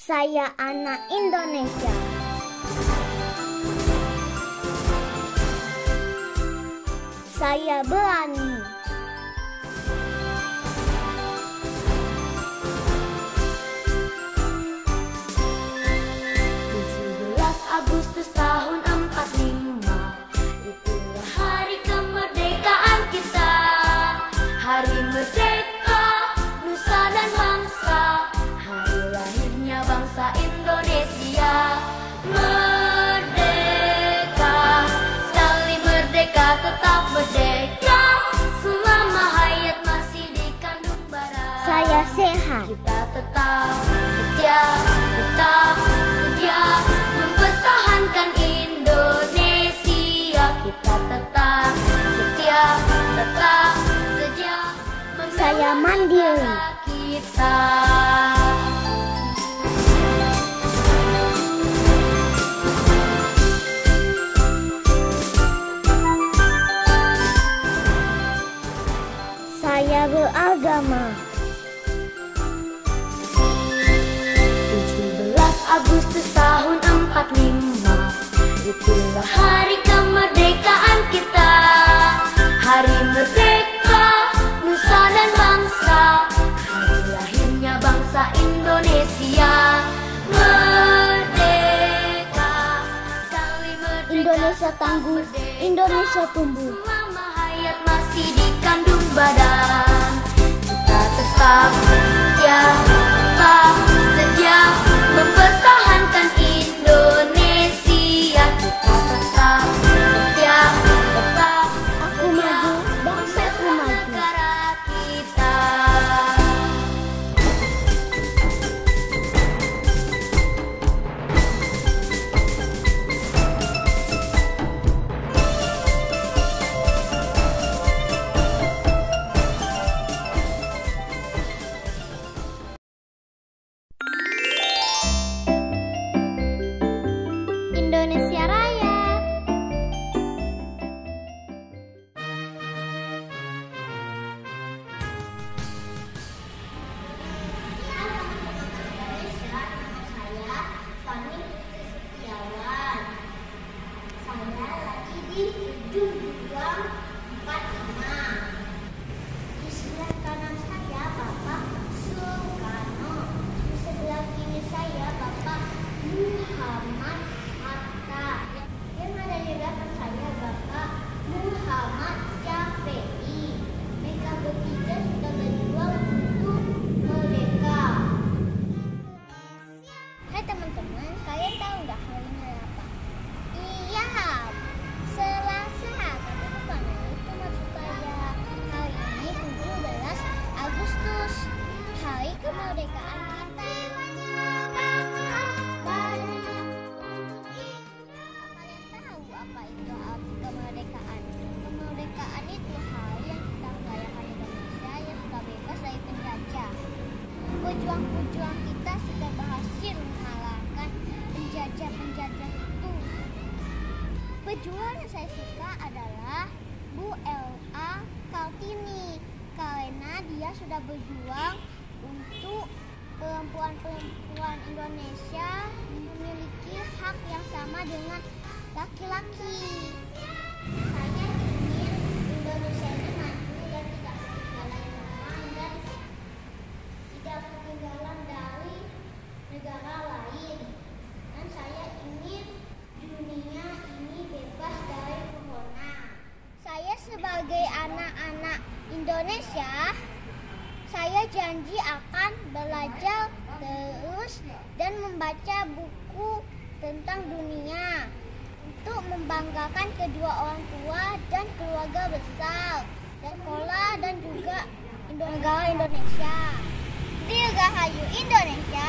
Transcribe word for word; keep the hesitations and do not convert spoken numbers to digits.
Saya anak Indonesia. Saya berani. tujuh belas Agustus tahun empat puluh lima, itulah hari kemerdekaan kita. Hari merdeka, nusa dan bangsa, hari lahirnya bangsa Indonesia. Merdeka, sekali merdeka tetap merdeka, selama hayat masih dikandung bara. Saya sehat. Kita tetap setia, tetap setia mempertahankan Indonesia. Kita tetap setia, tetap setia membela Saya mandiri. negara kita. Saya beragama. tujuh belas Agustus tahun empat puluh lima, itulah hari kemerdekaan kita. Hari merdeka, nusa dan bangsa, hari lahirnya bangsa Indonesia. Merdeka, sekali merdeka Indonesia tangguh, merdeka, Indonesia tumbuh. selama hayat masih dikandung badan. Kita tetap setia, tetap setia mempertahankan Indonesia. Kita tetap setia, tetap Aku setia maju, bangsaku membela maju. negara kita. Indonesia Raya. Saya lagi di ujung juang empat lima. Di sebelah kanan saya Bapak Soekarno. Di sebelah kiri saya Bapak Muhammad Hatta. Yang ada di belakang saya Bapak Muhammad Syafei. Mereka bertiga sudah berjuang untuk merdeka. Hai teman-teman, kalian tahu nggak hari ini apa? Iya, Selasa. Tapi bukan itu maksud saya. Hari ini tujuh belas Agustus, hari kemerdekaan kita. Kalian tahu apa itu arti kemerdekaan? Kemerdekaan itu hari yang kita merayakan Indonesia yang sudah bebas dari penjajah. Pejuang-pejuang kita sudah berhasil mengalahkan penjajah-penjajah itu. Pejuang yang saya suka adalah Bu Ella Kartini karena dia sudah berjuang untuk perempuan-perempuan Indonesia memiliki hak yang sama dengan laki-laki. Saya ingin Indonesia ini maju dan tidak ketinggalan zaman dan tidak ketinggalan dari negara lain. Dan saya ingin dunia ini bebas dari corona. Saya sebagai anak-anak Indonesia, saya janji akan belajar terus dan membaca buku tentang dunia untuk membanggakan kedua orang tua dan keluarga besar, dan sekolah dan juga negara Indonesia. Dirgahayu Indonesia.